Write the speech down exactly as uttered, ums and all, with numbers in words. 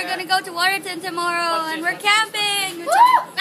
gonna go to Waterton tomorrow, and we're camping.